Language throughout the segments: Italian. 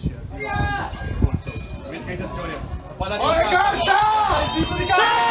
11 arriva il corso. Organizzazione. Palla di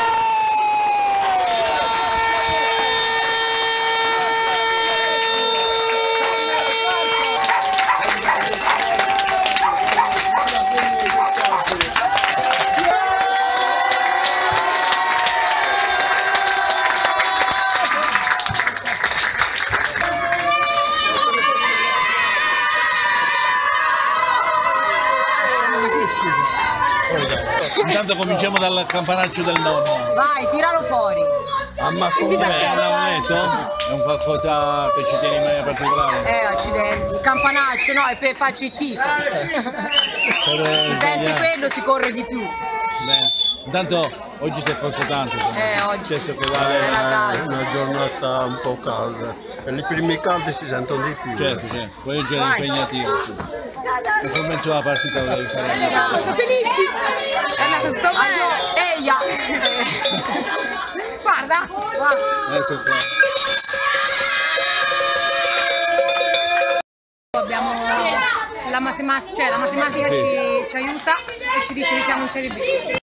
Intanto cominciamo dal campanaccio del nonno. Vai, tiralo fuori. Ma come è un amuleto? È un qualcosa che ci tiene in maniera particolare? Accidenti. Il campanaccio, no, è per farci il tifo. Si sente quello, si corre di più. Bene. Intanto oggi si è corso tanto. Oggi C'è era caldo. Una giornata un po' calda. E i primi caldi si sentono di più. Certo, certo. Poi oggi era impegnativo. E come insomma la partita volevi fare? Siamo felici. È andato tutto bene. Eia. Guarda. Ecco qua. Abbiamo la matematica, ci aiuta e ci dice che siamo in Serie B.